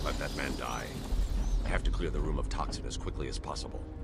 let that man die. I have to clear the room of toxin as quickly as possible.